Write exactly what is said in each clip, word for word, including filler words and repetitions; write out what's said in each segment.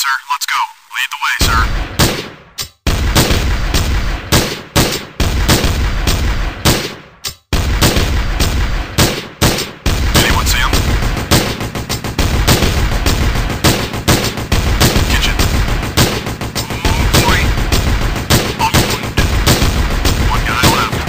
sir. Let's go. Lead the way, sir. Anyone see him? Kitchen. Oh boy. Owned. One guy left.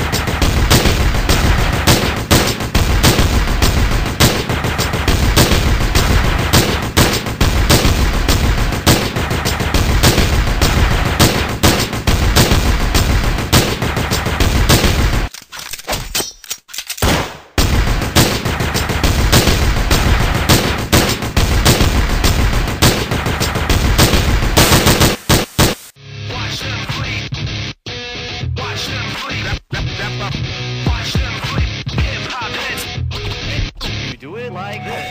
Do it like this.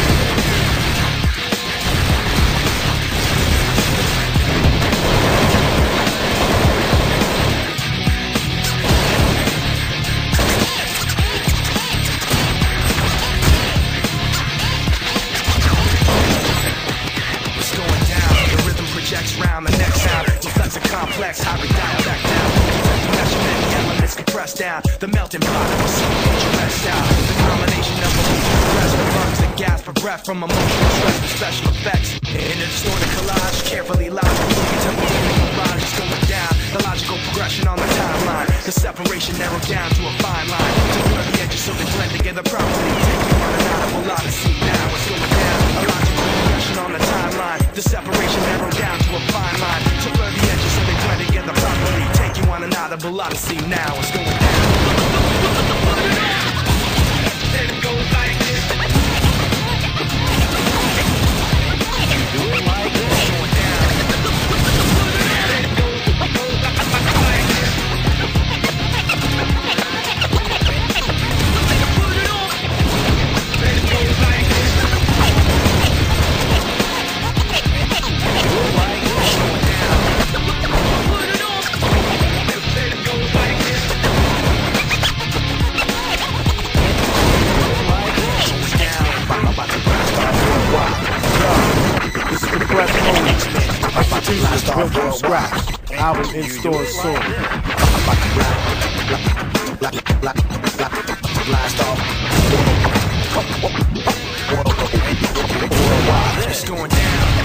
What's going down? The rhythm projects round the next sound. Reflects a complex hybrid dial back down. The measurement, the elements compressed down. The melting pot of a single major rest out. The combination of a compressed with lungs and gas for breath from emotional stress with special effects. In a distorted collage, carefully logical, until the mirage is going down. The logical progression on the timeline. The separation narrowed down to a fine line. To blur the edges so they blend together properly. Taking on an audible odyssey now. It's going down. A logical progression on the timeline. The separation narrowed down to a fine line. To blur the edges so they blend together properly. Take you on an audible odyssey now. It's going down. Then it goes like this. Do it like this. It's going down. Then it goes, goes like this. Then it goes like this. Do it like this. It's going down. Then it goes like this. This is the press mode. Pieces built from scratch. Album in stores soon. Blast off. It's going down.